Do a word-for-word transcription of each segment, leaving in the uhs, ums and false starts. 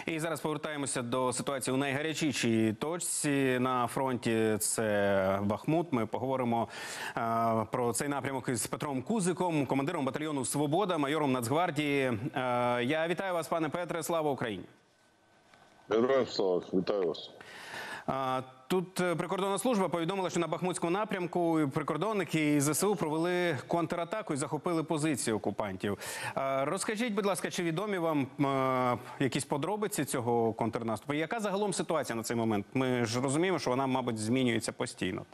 І зараз повертаємося до ситуації у найгарячішій точці на фронті. Це Бахмут. Ми поговоримо а, про цей напрямок із Петром Кузиком, командиром батальйону «Свобода», майором Нацгвардії. А, я вітаю вас, пане Петре. Слава Україні! Героям слава! Вітаю вас! Тут прикордонна служба повідомила, що на Бахмутському напрямку прикордонники і ЗСУ провели контратаку і захопили позиції окупантів. Розкажіть, будь ласка, чи відомі вам якісь подробиці цього контрнаступу? Яка загалом ситуація на цей момент? Ми ж розуміємо, що вона, мабуть, змінюється постійно.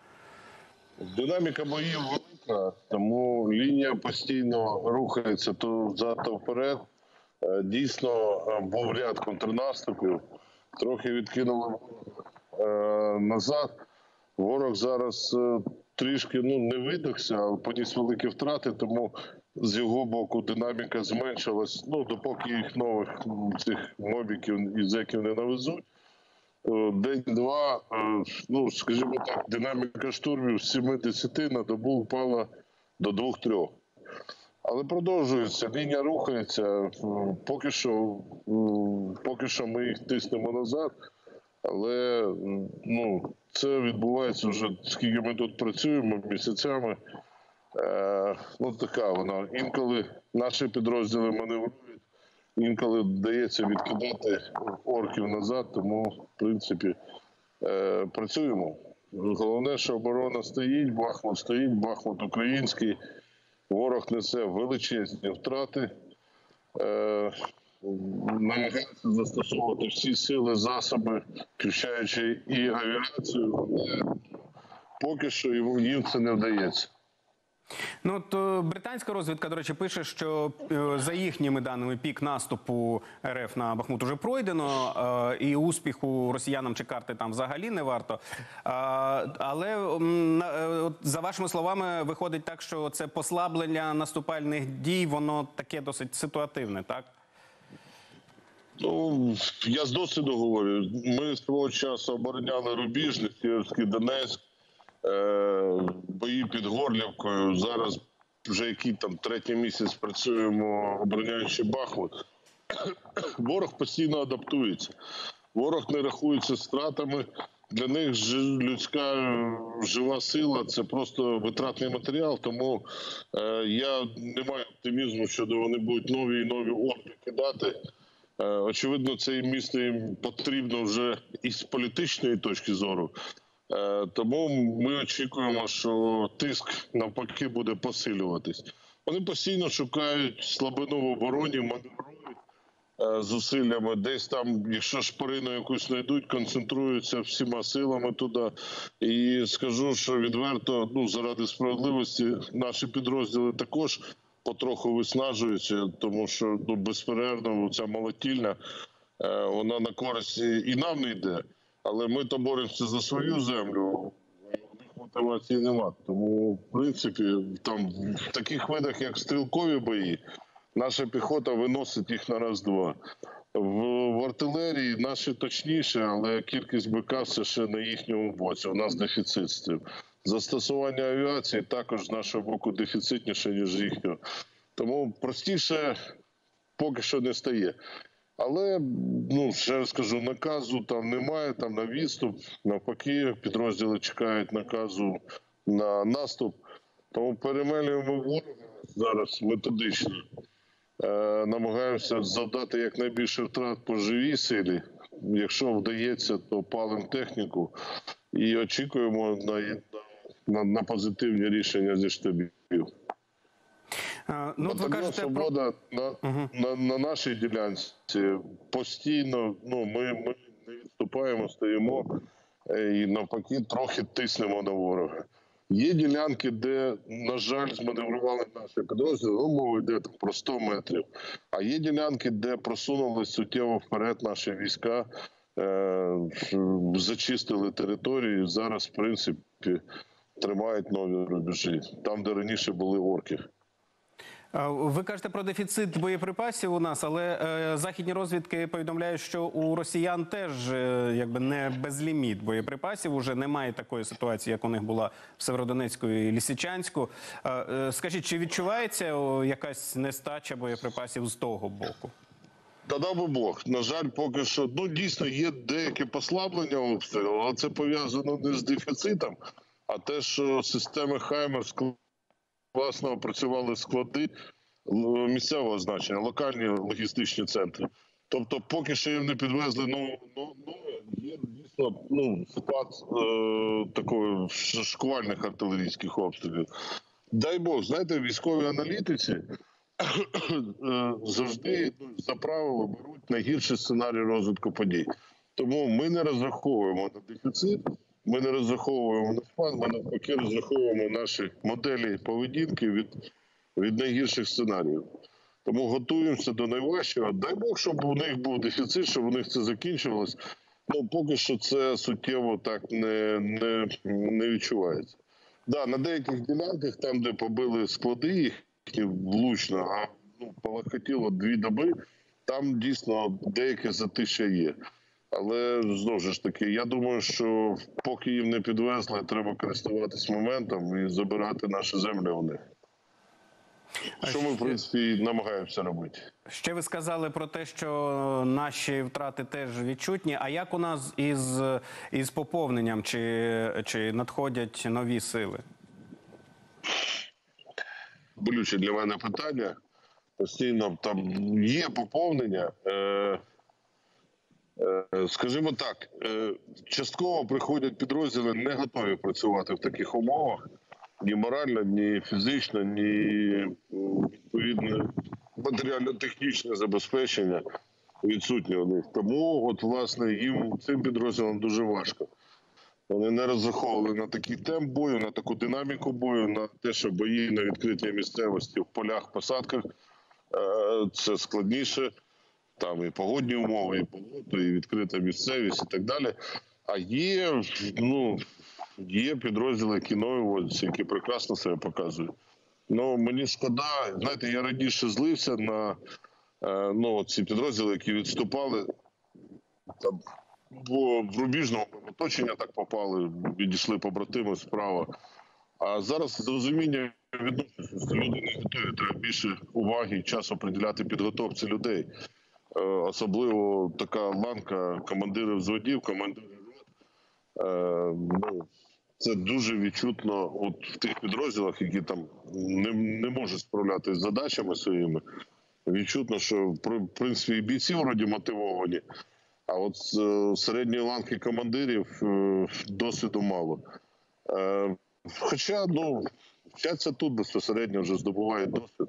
Динаміка боїв велика, тому лінія постійно рухається то взад, то вперед. Дійсно, був ряд контрнаступів. Трохи відкинули е, назад. Ворог зараз е, трішки ну, не видохся, але поніс великі втрати, тому з його боку динаміка зменшилась. Ну, допоки їх нових цих мобіків і зеків не навезуть. Е, День-два, е, ну, скажімо так, динаміка штурмів з семи-десяти на добу впала до двох-трьох. Але продовжується, лінія рухається, поки що, поки що ми їх тиснемо назад, але ну, це відбувається вже, скільки ми тут працюємо, місяцями. Е, ну така вона, інколи наші підрозділи маневрують, інколи вдається відкидати орків назад, тому, в принципі, е, працюємо. Головне, що оборона стоїть, Бахмут стоїть, Бахмут український. Ворог несе величезні втрати, е, намагається застосовувати всі сили, засоби, включаючи і авіацію. Поки що їм це не вдається. Ну, то британська розвідка, до речі, пише, що за їхніми даними пік наступу РФ на Бахмут уже пройдено, і успіху росіянам чекати там взагалі не варто. Але, за вашими словами, виходить так, що це послаблення наступальних дій, воно таке досить ситуативне, так? Ну, я з досвіду говорю. Ми свого часу обороняли Рубіжний, Сєвєрський Донецьк, бої під Горлівкою. Зараз вже який там третій місяць працюємо, обороняючи Бахмут. Ворог постійно адаптується. Ворог не рахується стратами. Для них людська жива сила – це просто витратний матеріал. Тому е, я не маю оптимізму, що вони будуть нові і нові орки кидати. Е, очевидно, це місто їм потрібно вже із політичної точки зору. Тому ми очікуємо, що тиск навпаки буде посилюватись. Вони постійно шукають слабину в обороні, маневрують зусиллями. Десь там, якщо шпарину якусь знайдуть, концентруються всіма силами туди. І скажу, що відверто, ну, заради справедливості, наші підрозділи також потроху виснажуються, тому що ну, безперервно ця молотільня, вона на користь і нам не йде. Але ми то боремося за свою землю, у них мотивації немає. Тому, в принципі, там в таких видах, як стрілкові бої, наша піхота виносить їх на раз-два. В, в артилерії наші точніше, але кількість БК все ще на їхньому боці. У нас дефіцит з цим. Застосування авіації також з нашого боку дефіцитніше, ніж їхнього. Тому простіше поки що не стає. Але, ну, ще раз кажу, наказу там немає, там на відступ, навпаки, підрозділи чекають наказу на наступ. Тому перемелюємо ворога зараз методично. Е, намагаємося завдати якнайбільше втрат по живій силі. Якщо вдається, то палимо техніку і очікуємо на, на, на позитивні рішення зі штабів. А, ну, ви кажете, «Свобода» про... на, угу. на, на нашій ділянці постійно, ну, ми, ми не відступаємо, стоїмо і навпаки трохи тиснемо на ворога. Є ділянки, де, на жаль, зманеврували наші підрозділи, ну, мова йде там про сто метрів. А є ділянки, де просунулись суттєво вперед наші війська, е, зачистили територію, зараз, в принципі, тримають нові рубежі, там, де раніше були орки. Ви кажете про дефіцит боєприпасів у нас, але е, західні розвідки повідомляють, що у росіян теж е, якби не безліміт боєприпасів. Уже немає такої ситуації, як у них була в Северодонецьку і Лисичанську. Е, е, скажіть, чи відчувається о, якась нестача боєприпасів з того боку? Та дав би Бог. На жаль, поки що, ну, дійсно, є деяке послаблення обстрілу, але це пов'язано не з дефіцитом, а те, що системи «Хаймерс» класно опрацювали склади місцевого значення, локальні логістичні центри. Тобто, поки що їм не підвезли, ну, ну, ну є дійсно ну, спад е, такої шквальних артилерійських обстрілів. Дай Бог, знаєте, військові аналітиці завжди за правило беруть найгірший сценарій розвитку подій. Тому ми не розраховуємо на дефіцит, ми не розраховуємо на спад, ми навпаки розраховуємо наші моделі поведінки від, від найгірших сценаріїв. Тому готуємося до найважчого. Дай Бог, щоб у них був дефіцит, щоб у них це закінчилось. Ну, поки що це суттєво так не, не, не відчувається. Да, на деяких ділянках, там, де побили склади їхні влучно, а ну, полагодило дві доби, там дійсно деяке затища є. Але, знову ж таки, я думаю, що поки їм не підвезли, треба користуватись моментом і забирати наші землі у них. Що ми, в принципі, намагаємося робити. Ще ви сказали про те, що наші втрати теж відчутні. А як у нас із, із поповненням? Чи, чи надходять нові сили? Болюче для мене питання. Постійно там є поповнення. Е, е, скажімо так, е, частково приходять підрозділи, не готові працювати в таких умовах. Ні морально, ні фізично, ні відповідне матеріально-технічне забезпечення відсутнє у них. Тому, от, власне, їм цим підрозділам дуже важко. Вони не розраховували на такий темп бою, на таку динаміку бою, на те, що бої на відкритій місцевості, в полях, посадках – це складніше. Там і погодні умови, і погода, і відкрита місцевість, і так далі. А є, ну, є підрозділи, які нові, які прекрасно себе показують. Ну, мені шкода, знаєте, я раніше злився на ну, ці підрозділи, які відступали, там, бо в рубіжному оточення так попали, відійшли побратими справа. А зараз з розумінням відношуся, що люди не готові, треба більше уваги і часу приділяти підготовці людей. Особливо така ланка командирів взводів, командирів рот. Ну, це дуже відчутно от в тих підрозділах, які там не, не можуть справлятися з задачами своїми. Відчутно, що в принципі і бійці вроді мотивовані, а от з середньої ланки командирів досвіду мало. Хоча, ну, вчаться тут безпосередньо вже здобувають досвід.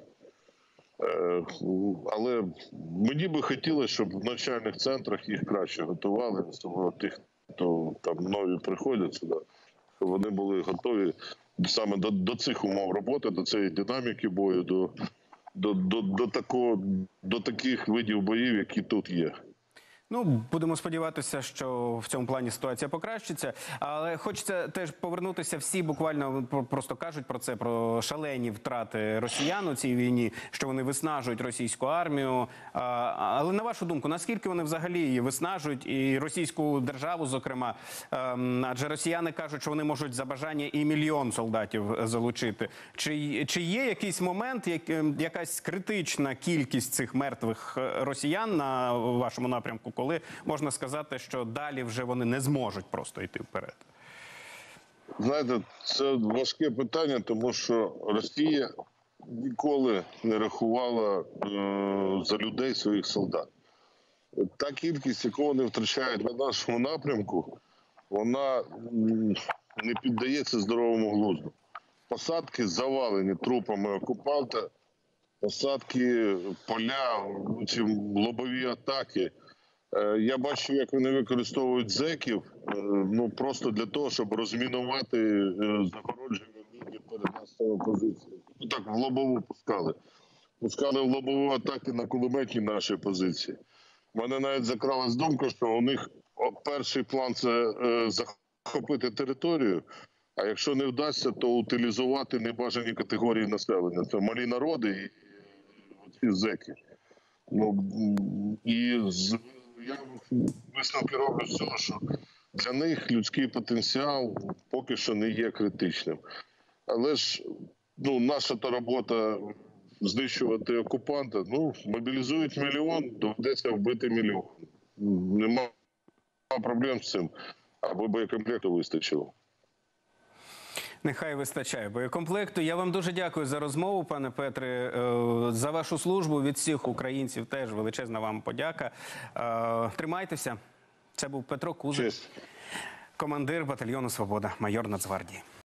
Але мені би хотілося, щоб в навчальних центрах їх краще готували, особливо тих, хто там нові приходять сюди, щоб вони були готові саме до, до цих умов роботи, до цієї динаміки бою, до, до, до, до, такого, до таких видів боїв, які тут є. Ну, будемо сподіватися, що в цьому плані ситуація покращиться. Але хочеться теж повернутися, всі буквально просто кажуть про це, про шалені втрати росіян у цій війні, що вони виснажують російську армію. Але на вашу думку, наскільки вони взагалі її виснажують, і російську державу, зокрема? Адже росіяни кажуть, що вони можуть за бажання і мільйон солдатів залучити. Чи, чи є якийсь момент, як, якась критична кількість цих мертвих росіян на вашому напрямку, коли можна сказати, що далі вже вони не зможуть просто йти вперед? Знаєте, це важке питання, тому що Росія ніколи не рахувала е, за людей своїх солдат. Та кількість, яку вони втрачають на нашому напрямку, вона не піддається здоровому глузду. Посадки завалені трупами окупанта, посадки, поля, ці лобові атаки. Я бачу, як вони використовують зеків, ну, просто для того, щоб розмінувати загородження лінії перед нашою позицією. Ну, так, в лобову пускали. Пускали в лобову атаки на кулеметні наші позиції. У мене навіть закралась думка, що у них перший план – це захопити територію, а якщо не вдасться, то утилізувати небажані категорії населення. Це малі народи і ці зеки. Ну, і з я висновки роблю з цього, що для них людський потенціал поки що не є критичним. Але ж ну, наша та робота знищувати окупанта. Ну, мобілізують мільйон, доведеться вбити мільйон. Нема проблем з цим. Аби боєкомплекту вистачило. Нехай вистачає боєкомплекту. Я вам дуже дякую за розмову, пане Петре, е, за вашу службу. Від всіх українців теж величезна вам подяка. Е, Тримайтеся. Це був Петро Кузик, Честь. командир батальйону «Свобода», майор Нацгвардії.